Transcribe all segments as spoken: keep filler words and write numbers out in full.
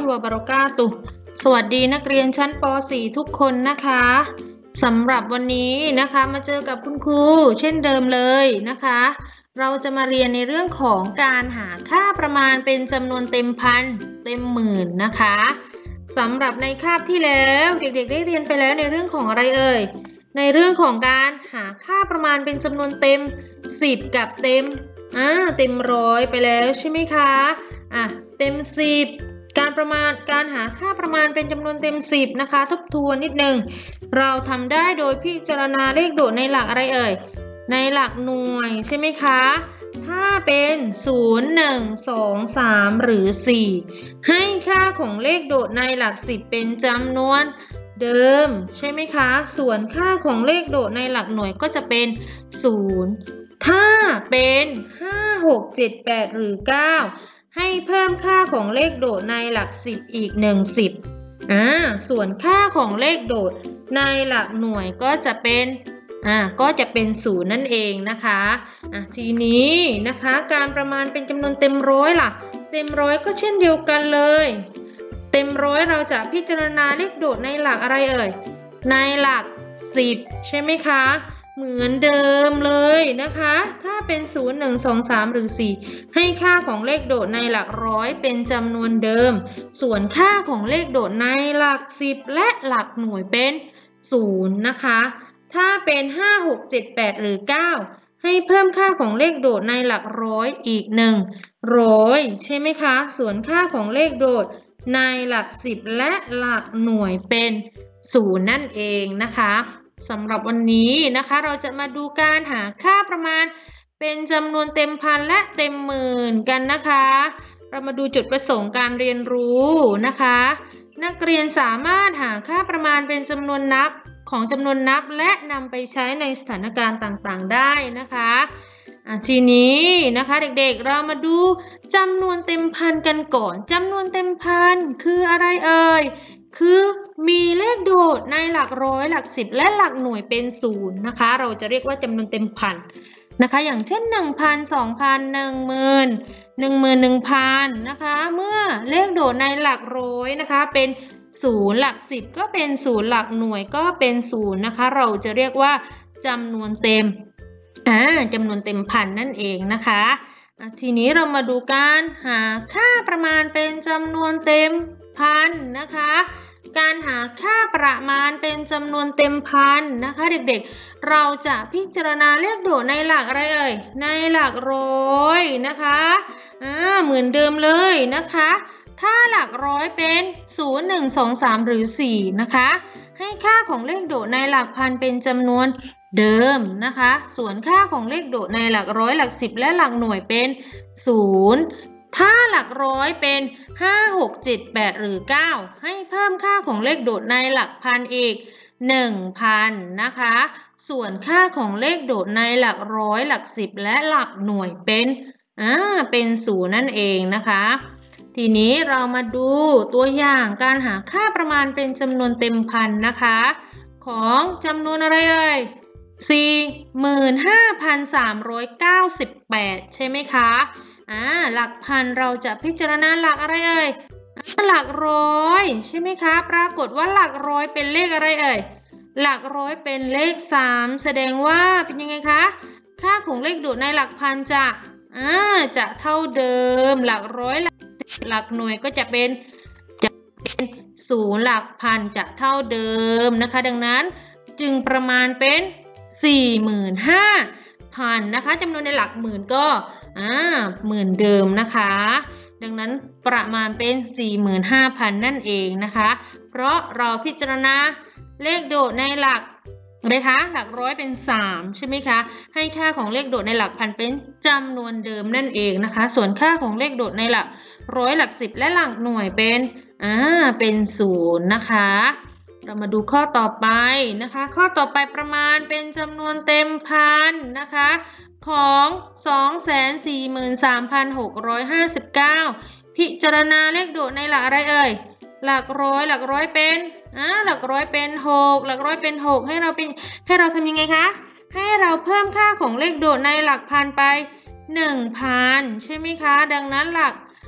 วะบะเราะกาตุฮ์สวัสดีนักเรียนชั้นป .สี่ ทุกคนนะคะสำหรับวันนี้นะคะมาเจอกับคุณครูเช่นเดิมเลยนะคะเราจะมาเรียนในเรื่องของการหาค่าประมาณเป็นจำนวนเต็มพันเต็มหมื่นนะคะสำหรับในคาบที่แล้วเด็กๆได้เรียนไปแล้วในเรื่องของอะไรเอ่ยในเรื่องของการหาค่าประมาณเป็นจำนวนเต็มสิบกับเต็มอ่าเต็มร้อยไปแล้วใช่ไหมคะอ่ะเต็มสิบการประมาณการหาค่าประมาณเป็นจำนวนเต็มสิบนะคะทบทวนนิดนึงเราทำได้โดยพิจารณาเลขโดดในหลักอะไรเอ่ยในหลักหน่วยใช่ไหมคะถ้าเป็นศูนย์ หนึ่ง สอง สามหรือสี่ให้ค่าของเลขโดดในหลักสิบเป็นจำนวนเดิมใช่ไหมคะส่วนค่าของเลขโดดในหลักหน่วยก็จะเป็นศูนย์ถ้าเป็นห้า หก เจ็ด แปดหรือเก้าให้เพิ่มค่าของเลขโดดในหลักสิบอีกหนึ่งสิบอ่าส่วนค่าของเลขโดดในหลักหน่วยก็จะเป็นอ่าก็จะเป็นศูนย์นั่นเองนะคะอ่ะทีนี้นะคะการประมาณเป็นจำนวนเต็มร้อยล่ะเต็มร้อยก็เช่นเดียวกันเลยเต็มร้อยเราจะพิจารณาเลขโดดในหลักอะไรเอ่ยในหลักสิบใช่ไหมคะเหมือนเดิมเลยนะคะถ้าเป็นศูนย์ หนึ่ง สอง สามหรือสี่ให้ค่าของเลขโดดในหลักร้อยเป็นจำนวนเดิมส่วนค่าของเลขโดดในหลักสิบและหลักหน่วยเป็นศูนย์นะคะถ้าเป็นห้า หก เจ็ด แปดหรือเก้าให้เพิ่มค่าของเลขโดดในหลักร้อยอีกหนึ่งร้อยใช่ไหมคะส่วนค่าของเลขโดดในหลักสิบและหลักหน่วยเป็นศูนย์นั่นเองนะคะสำหรับวันนี้นะคะเราจะมาดูการหาค่าประมาณเป็นจำนวนเต็มพันและเต็มหมื่นกันนะคะเรามาดูจุดประสงค์การเรียนรู้นะคะนักเรียนสามารถหาค่าประมาณเป็นจำนวนนับของจำนวนนับและนำไปใช้ในสถานการณ์ต่างๆได้นะคะทีนี้นะคะเด็กๆเรามาดูจำนวนเต็มพันกันก่อนจำนวนเต็มพันคืออะไรเอ่ยคือมีเลขโดดในหลักร้อยหลักสิบและหลักหน่วยเป็นศูนย์นะคะเราจะเรียกว่าจำนวนเต็มพันนะคะอย่างเช่นหนึ่งพันสองพันหนึ่งหมื่นหนึ่งหมื่นหนึ่งพันนะคะเมื่อเลขโดดในหลักร้อยนะคะเป็นศูนย์หลักสิบก็เป็นศูนย์หลักหน่วยก็เป็นศูนย์นะคะเราจะเรียกว่าจำนวนเต็มอ่าจำนวนเต็มพันนั่นเองนะคะทีนี้เรามาดูการหาค่าประมาณเป็นจำนวนเต็มพันนะคะการหาค่าประมาณเป็นจำนวนเต็มพันนะคะเด็กๆเราจะพิจารณาเลขโดดในหลักอะไรเอ่ยในหลักร้อยนะคะอ่าเหมือนเดิมเลยนะคะถ้าหลักร้อยเป็นศูนย์ หนึ่ง สอง สามหรือสี่นะคะให้ค่าของเลขโดดในหลักพันเป็นจำนวนเดิมนะคะส่วนค่าของเลขโดดในหลักร้อยหลักสิบและหลักหน่วยเป็นศูนย์ถ้าหลักร้อยเป็นห้า หก เจ็ด แปดหรือเก้าให้เพิ่มค่าของเลขโดดในหลักพันอีก หนึ่งพัน นะคะส่วนค่าของเลขโดดในหลักร้อยหลักสิบและหลักหน่วยเป็นอ่าเป็นศูนย์นั่นเองนะคะทีนี้เรามาดูตัวอย่างการหาค่าประมาณเป็นจำนวนเต็มพันนะคะของจำนวนอะไรเอ่ย สี่หมื่นห้าพันสามร้อยเก้าสิบแปด ใช่ไหมคะอ่าหลักพันเราจะพิจารณาหลักอะไรเอ่ยหลักร้อยใช่ไหมคะปรากฏว่าหลักร้อยเป็นเลขอะไรเอ่ยหลักร้อยเป็นเลขสามแสดงว่าเป็นยังไงคะค่าของเลขโดดในหลักพันจะอ่าจะเท่าเดิมหลักร้อยหลักหลักหน่วยก็จะเป็นจะเป็นศูนย์หลักพันจะเท่าเดิมนะคะดังนั้นจึงประมาณเป็นสี่หมื่นห้าพันนะคะจำนวนในหลักหมื่นก็อ่าหมื่นเดิมนะคะดังนั้นประมาณเป็น สี่หมื่นห้าพัน นั่นเองนะคะเพราะเราพิจารณาเลขโดดในหลักอะไรคะหลักร้อยเป็นสามใช่ไหมคะให้ค่าของเลขโดดในหลักพันเป็นจำนวนเดิมนั่นเองนะคะส่วนค่าของเลขโดดในหลักร้อยหลักสิบและหลักหน่วยเป็นอ่าเป็นศูนย์นะคะเรามาดูข้อต่อไปนะคะข้อต่อไปประมาณเป็นจำนวนเต็มพันนะคะของ สองแสนสี่หมื่นสามพันหกร้อยห้าสิบเก้า พิจารณาเลขโดดในหลักอะไรเอ่ยหลักร้อยหลักร้อยเป็นอ่าหลักร้อยเป็นหกหลักร้อยเป็นหกให้เราเป็นให้เราทำยังไงคะให้เราเพิ่มค่าของเลขโดดในหลักพันไป หนึ่งพัน ใช่ไหมคะดังนั้นหลัก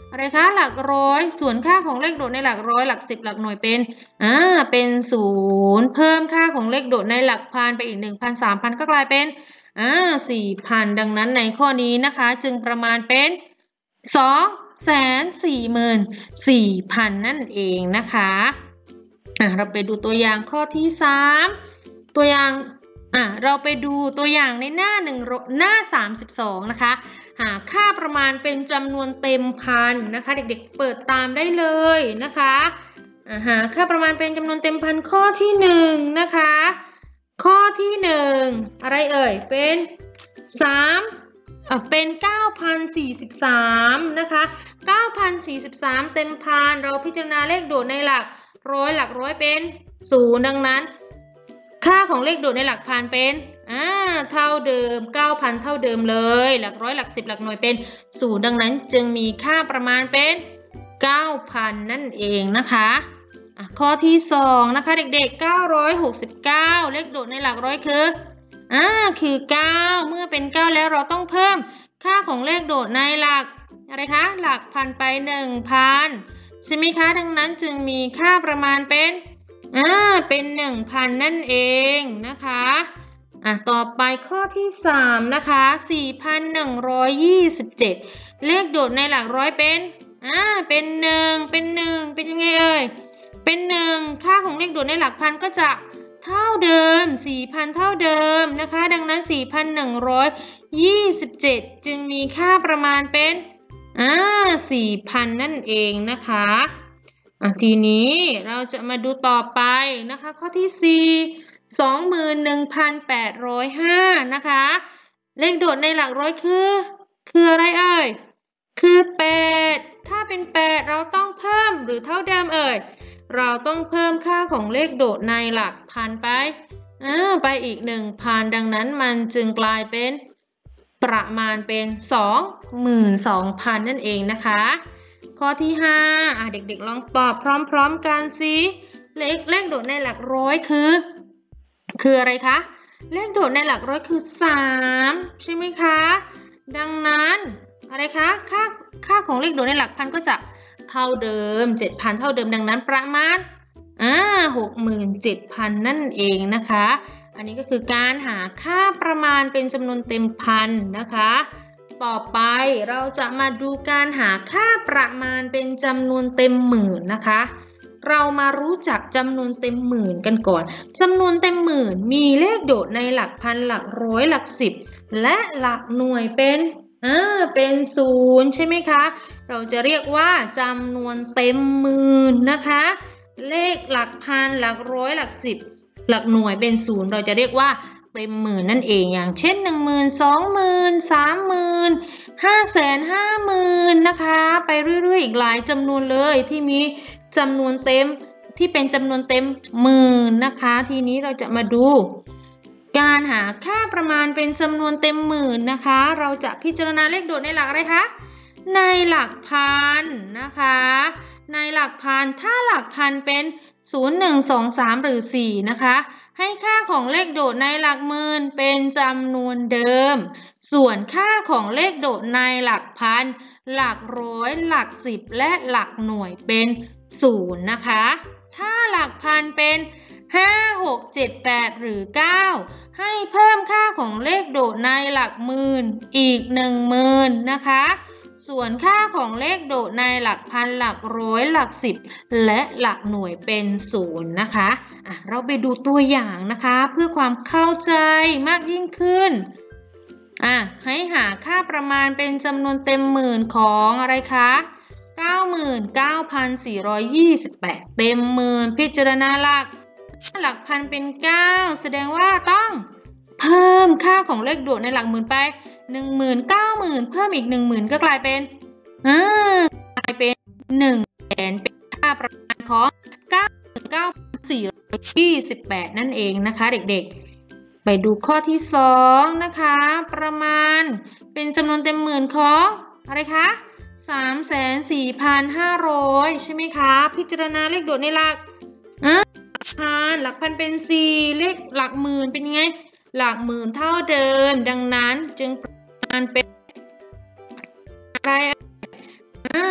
อะไรคะหลักร้อยส่วนค่าของเลขโดดในหลักร้อยหลักสิบหลักหน่วยเป็นอ่าเป็นศูนย์เพิ่มค่าของเลขโดดในหลักพันไปอีกหนึ่งพันสามพันก็กลายเป็นอ่าสี่พันดังนั้นในข้อนี้นะคะจึงประมาณเป็นสองแสนสี่หมื่นสี่พันนั่นเองนะคะอ่ะเราไปดูตัวอย่างข้อที่สามตัวอย่างอ่ะเราไปดูตัวอย่างในหน้าหนึ่งหน้าสามสิบสองนะคะหาค่าประมาณเป็นจำนวนเต็มพันนะคะเด็กๆเปิดตามได้เลยนะคะหาค่าประมาณเป็นจำนวนเต็มพันข้อที่หนึ่งนะคะข้อที่หนึ่งอะไรเอ่ยเป็นสามอ่ะเป็นเก้าพันสี่สิบสามนะคะเก้าพันสี่สิบสามเต็มพันเราพิจารณาเลขโดดในหลักร้อยหลักร้อยเป็นศูนย์ดังนั้นค่าของเลขโดดในหลักพันเป็นอ่าเท่าเดิม เก้าพัน เท่าเดิมเลยหลักร้อยหลักสิบหลักหน่วยเป็นศูนย์ดังนั้นจึงมีค่าประมาณเป็น เก้าพัน นั่นเองนะคะอ่ะข้อที่สองนะคะเด็กๆเก้าร้อยหกสิบเก้าเลขโดดในหลักร้อยคืออ่าคือเก้าเมื่อเป็นเก้าแล้วเราต้องเพิ่มค่าของเลขโดดในหลักอะไรคะหลักพันไป หนึ่งพัน ใช่ไหมคะดังนั้นจึงมีค่าประมาณเป็นอ่าเป็น หนึ่งพัน นั่นเองนะคะอ่ะต่อไปข้อที่สามนะคะ สี่พันหนึ่งร้อยยี่สิบเจ็ด เลขโดดในหลักร้อยเป็นอ่าเป็นหนึ่งเป็นหนึ่งเป็นยังไงเอ่ยเป็นหนึ่งค่าของเลขโดดในหลักพันก็จะเท่าเดิม สี่พัน เท่าเดิมนะคะดังนั้น สี่พันหนึ่งร้อยยี่สิบเจ็ด จึงมีค่าประมาณเป็นอ่า สี่พัน นั่นเองนะคะอ่ะทีนี้เราจะมาดูต่อไปนะคะข้อที่สี่ สองหมื่นหนึ่งพันแปดร้อยห้านะคะเลขโดดในหลักร้อยคือคืออะไรเอ่ยคือแปดถ้าเป็นแปดเราต้องเพิ่มหรือเท่าเดิมเอ่ยเราต้องเพิ่มค่าของเลขโดดในหลักพันไปอ่าไปอีก หนึ่งพัน ดังนั้นมันจึงกลายเป็นประมาณเป็น สองหมื่นสองพัน นั่นเองนะคะข้อที่ห้าอ่ะเด็กๆลองตอบพร้อมๆกันสิเลขเลขโดดในหลักร้อยคือคืออะไรคะเลขโดดในหลักร้อยคือสามใช่ไหมคะดังนั้นอะไรคะค่าค่าของเลขโดดในหลักพันก็จะเท่าเดิม เจ็ดพัน เท่าเดิมดังนั้นประมาณอ่า หกหมื่นเจ็ดพัน นั่นเองนะคะอันนี้ก็คือการหาค่าประมาณเป็นจำนวนเต็มพันนะคะต่อไปเราจะมาดูการหาค่าประมาณเป็นจำนวนเต็มหมื่นนะคะเรามารู้จักจำนวนเต็มหมื่นกันก่อนจำนวนเต็มหมื่นมีเลขโดดในหลักพันหลักร้อยหลักสิบและหลักหน่วยเป็นอ่าเป็นศูนย์ใช่ไหมคะเราจะเรียกว่าจำนวนเต็มหมื่นนะคะเลขหลักพันหลักร้อยหลักสิบหลักหน่วยเป็นศูนย์เราจะเรียกว่าเต็มหมื่นนั่นเองอย่างเช่นหนึ่งหมื่นสองหมื่นสามหมื่นห้าแสนห้าหมื่นนะคะไปเรื่อยๆอีกหลายจำนวนเลยที่มีจำนวนเต็มที่เป็นจำนวนเต็มหมื่นนะคะทีนี้เราจะมาดูการหาค่าประมาณเป็นจำนวนเต็มหมื่นนะคะเราจะพิจารณาเลขโดดในหลักอะไรคะในหลักพันนะคะในหลักพันถ้าหลักพันเป็นศูนย์ หนึ่ง สอง สามหรือสี่นะคะให้ค่าของเลขโดดในหลักหมื่นเป็นจำนวนเดิมส่วนค่าของเลขโดดในหลักพันหลักร้อยหลักสิบและหลักหน่วยเป็นศูนย์นะคะถ้าหลักพันเป็นห้า หก เจ็ด แปดหรือเก้าให้เพิ่มค่าของเลขโดดในหลักหมื่นอีก หนึ่งหมื่นนะคะส่วนค่าของเลขโดดในหลักพันหลักร้อยหลักสิบและหลักหน่วยเป็นศูนย์นะคะอ่ะเราไปดูตัวอย่างนะคะเพื่อความเข้าใจมากยิ่งขึ้นอ่ะให้หาค่าประมาณเป็นจำนวนเต็มหมื่นของอะไรคะ เก้าหมื่นเก้าพันสี่ร้อยยี่สิบแปด เต็มหมื่นพิจารณาหลักหลักพันเป็นเก้าแสดงว่าต้องเพิ่มค่าของเลขโดดในหลักหมื่นไป หนึ่งหมื่น เก้าหมื่น เพิ่มอีก หนึ่งหมื่น ก็กลายเป็นอ่ากลายเป็น หนึ่งแสน เป็นค่าประมาณของ เก้าหมื่นเก้าพันสี่ร้อยยี่สิบแปด นั่นเองนะคะเด็กๆไปดูข้อที่สองนะคะประมาณเป็นจำนวนเต็มหมื่นของอะไรคะ สามแสนสี่พันห้าร้อย ใช่ไหมคะพิจารณาเลขโดดในหลักอ่ะพันหลักพันเป็นสี่เลขหลักหมื่นเป็นยังไงหลักหมื่นเท่าเดิมดังนั้นจึงประมาณเป็นอะไรอ่ะเป็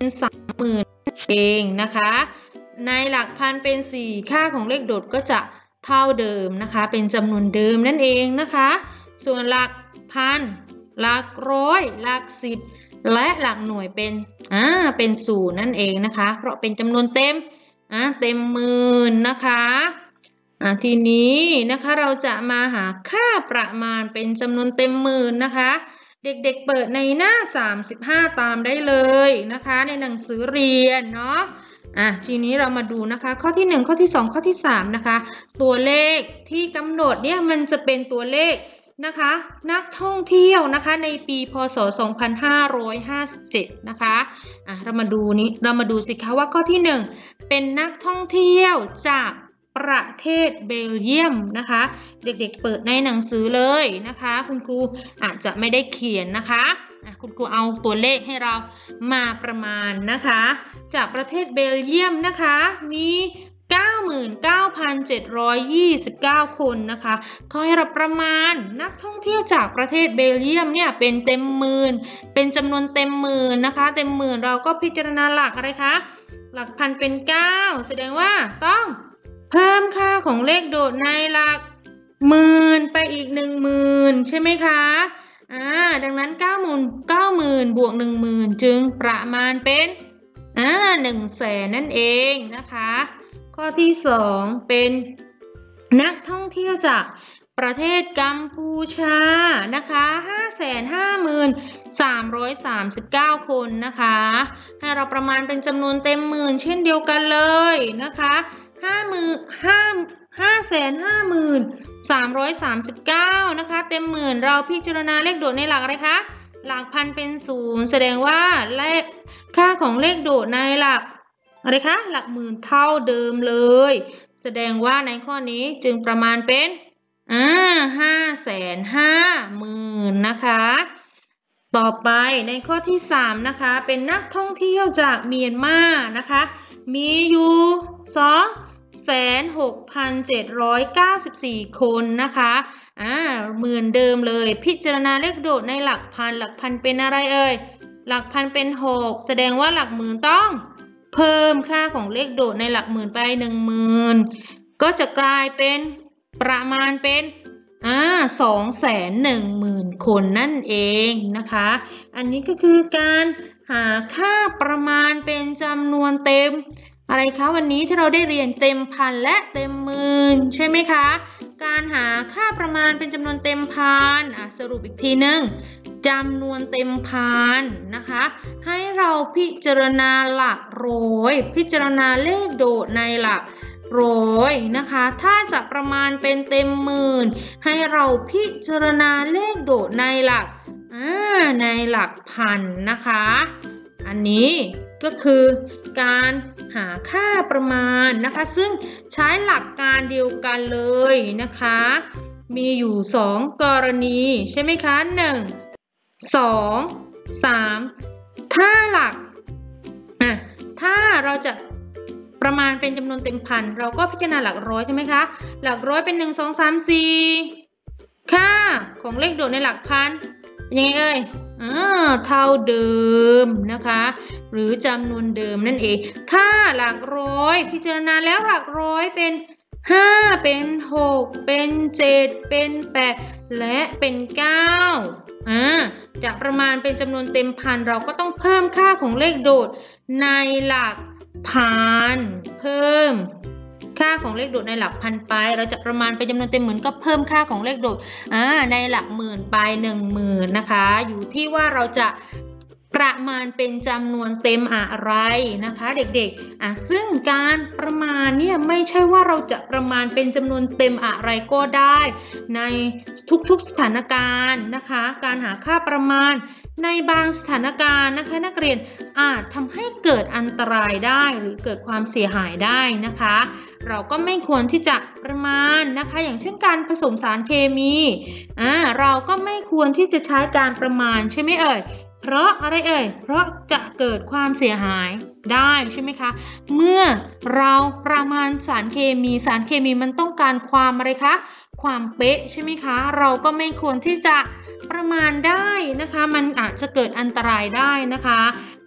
สามหมื่นเองนะคะในหลักพันเป็นสี่ค่าของเลขโดดก็จะเท่าเดิมนะคะเป็นจำนวนเดิมนั่นเองนะคะส่วนหลักพันหลักร้อยหลักสิบและหลักหน่วยเป็นอ่าเป็นศูนย์นั่นเองนะคะเพราะเป็นจำนวนเต็มอ่าเต็มหมื่นนะคะอ่าทีนี้นะคะเราจะมาหาค่าประมาณเป็นจำนวนเต็มหมื่นนะคะเด็กๆเปิดในหน้าสามสิบห้าตามได้เลยนะคะในหนังสือเรียนเนาะอ่ะทีนี้เรามาดูนะคะข้อที่หนึ่งข้อที่สองข้อที่สามนะคะตัวเลขที่กำหนดเนี่ยมันจะเป็นตัวเลขนะคะนักท่องเที่ยวนะคะในปีพ.ศ. สองพันห้าร้อยห้าสิบเจ็ดนะคะอ่ะเรามาดูนี้เรามาดูสิคะว่าข้อที่หนึ่งเป็นนักท่องเที่ยวจากประเทศเบลเยียมนะคะเด็กๆเปิดในหนังสือเลยนะคะคุณครูอาจจะไม่ได้เขียนนะคะคุณครูเอาตัวเลขให้เรามาประมาณนะคะจากประเทศเบลเยียมนะคะมี เก้าหมื่นเก้าพันเจ็ดร้อยยี่สิบเก้า คนนะคะเขาให้เราประมาณนักท่องเที่ยวจากประเทศเบลเยียมเนี่ยเป็นเต็มหมื่นเป็นจำนวนเต็มหมื่นนะคะเต็มหมื่นเราก็พิจารณาหลักอะไรคะหลักพันเป็นเก้าแสดงว่าต้องเพิ่มค่าของเลขโดดในหลักหมื่นไปอีกหนึ่งหมื่นใช่ไหมคะอ่าดังนั้นเก้าหมื่นเก้าหมื่นบวกหนึ่งหมื่นจึงประมาณเป็นอ่าหนึ่งแสนนั่นเองนะคะข้อที่สองเป็นนักท่องเที่ยวจากประเทศกัมพูชานะคะ ห้าแสนห้าหมื่นสามร้อยสามสิบเก้า คนนะคะให้เราประมาณเป็นจำนวนเต็มหมื่นเช่นเดียวกันเลยนะคะห้าหมื่นห้าห้าแสนห้าหมื่นสามร้อยสามสิบเก้านะคะเต็มหมื่นเราพิจารณาเลขโดดในหลักอะไรคะหลักพันเป็นศูนย์แสดงว่าเลขค่าของเลขโดดในหลักอะไรคะหลักหมื่นเท่าเดิมเลยแสดงว่าในข้อนี้จึงประมาณเป็นอ่าห้าแสนห้าหมื่นนะคะต่อไปในข้อที่สามนะคะเป็นนักท่องเที่ยวจากเมียนมานะคะมีอยู่สองแสนหกพันเจ็ดร้อยเก้าสิบสี่คนนะคะอ่าเหมือนเดิมเลยพิจารณาเลขโดดในหลักพันหลักพันเป็นอะไรเอ่ยหลักพันเป็นหกแสดงว่าหลักหมื่นต้องเพิ่มค่าของเลขโดดในหลักหมื่นไปหนึ่งหมื่นก็จะกลายเป็นประมาณเป็นอ่าสองแสนหนึ่งหมื่นคนนั่นเองนะคะอันนี้ก็คือการหาค่าประมาณเป็นจำนวนเต็มอะไรคะวันนี้ที่เราได้เรียนเต็มพันและเต็มหมื่นใช่ไหมคะการหาค่าประมาณเป็นจำนวนเต็มพันอ่ะสรุปอีกทีหนึ่งจำนวนเต็มพันนะคะให้เราพิจารณาหลักร้อยพิจารณาเลขโดดในหลักร้อยนะคะถ้าจะประมาณเป็นเต็มหมื่นให้เราพิจารณาเลขโดดในหลักอ่าในหลักพันนะคะอันนี้ก็คือการหาค่าประมาณนะคะซึ่งใช้หลักการเดียวกันเลยนะคะมีอยู่สองกรณีใช่ไหมคะหนึ่งสองสามถ้าหลักอ่ะถ้าเราจะประมาณเป็นจำนวนเต็มพันเราก็พิจารณาหลักร้อยใช่ไหมคะหลักร้อยเป็นหนึ่งสองสามสี่ค่าของเลขโดดในหลักพันเป็นยังไงเอ่ยอ่าเท่าเดิมนะคะหรือจำนวนเดิมนั่นเองถ้าหลักร้อยพิจารณาแล้วหลักร้อยเป็นห้าเป็นหกเป็นเจ็ดเป็นแปดและเป็นเก้าอ่าจะประมาณเป็นจำนวนเต็มพันเราก็ต้องเพิ่มค่าของเลขโดดในหลักพันเพิ่มค่าของเลขโดดในหลักพันไปเราจะประมาณเป็นจำนวนเต็มหมื่นก็เพิ่มค่าของเลขโดดอ่าในหลักหมื่นไปหนึ่งหมื่นนะคะอยู่ที่ว่าเราจะประมาณเป็นจำนวนเต็มอะไรนะคะเด็กๆอ่ะซึ่งการประมาณเนี่ยไม่ใช่ว่าเราจะประมาณเป็นจำนวนเต็มอะไรก็ได้ในทุกๆสถานการณ์นะคะการหาค่าประมาณในบางสถานการณ์นะคะนักเรียนอาจทำให้เกิดอันตรายได้หรือเกิดความเสียหายได้นะคะเราก็ไม่ควรที่จะประมาณนะคะอย่างเช่นการผสมสารเคมีอ่าเราก็ไม่ควรที่จะใช้การประมาณใช่ไหมเอ่ยเพราะอะไรเอ่ยเพราะจะเกิดความเสียหายได้ใช่ไหมคะเมื่อเราประมาณสารเคมีสารเคมีมันต้องการความอะไรคะความเป๊ะใช่ไหมคะเราก็ไม่ควรที่จะประมาณได้นะคะมันอาจจะเกิดอันตรายได้นะคะ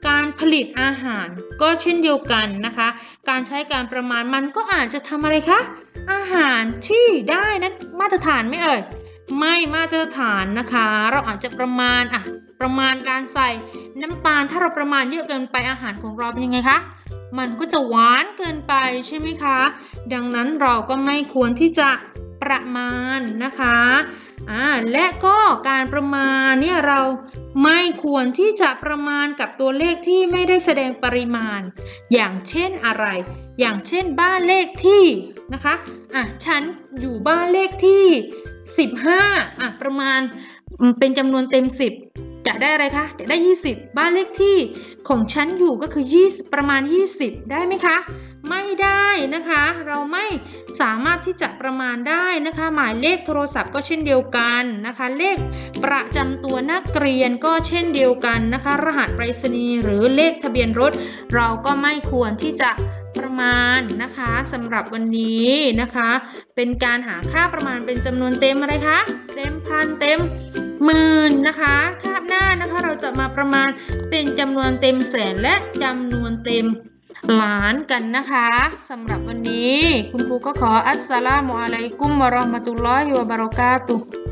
การผลิตอาหารก็เช่นเดียวกันนะคะการใช้การประมาณมันก็อาจจะทำอะไรคะอาหารที่ได้นั้นมาตรฐานไหมเอ่ยไม่มาตรฐานนะคะเราอาจจะประมาณอ่ะประมาณการใส่น้ำตาลถ้าเราประมาณเยอะเกินไปอาหารของเราเป็นยังไงคะมันก็จะหวานเกินไปใช่ไหมคะดังนั้นเราก็ไม่ควรที่จะประมาณนะคะอ่าและก็การประมาณเนี่ยเราไม่ควรที่จะประมาณกับตัวเลขที่ไม่ได้แสดงปริมาณอย่างเช่นอะไรอย่างเช่นบ้านเลขที่นะคะอ่ะฉันอยู่บ้านเลขที่สิบห้าอ่ะประมาณเป็นจำนวนเต็มสิบจะได้อะไรคะจะได้ยี่สิบบ้านเลขที่ของฉันอยู่ก็คือยี่สิบประมาณยี่สิบได้ไหมคะไม่ได้นะคะเราไม่สามารถที่จะประมาณได้นะคะหมายเลขโทรศัพท์ก็เช่นเดียวกันนะคะเลขประจำตัวนักเรียนก็เช่นเดียวกันนะคะรหัสไปรษณีย์หรือเลขทะเบียนรถเราก็ไม่ควรที่จะประมาณนะคะสำหรับวันนี้นะคะเป็นการหาค่าประมาณเป็นจำนวนเต็มอะไรคะเต็มพันเต็มหมื่นนะคะคาบหน้านะคะเราจะมาประมาณเป็นจำนวนเต็มแสนและจำนวนเต็มล้านกันนะคะสำหรับวันนี้คุณครูก็ขออัสสลามุอะลัยกุมวะเราะห์มะตุลลอฮิวะบะเราะกาตุฮ์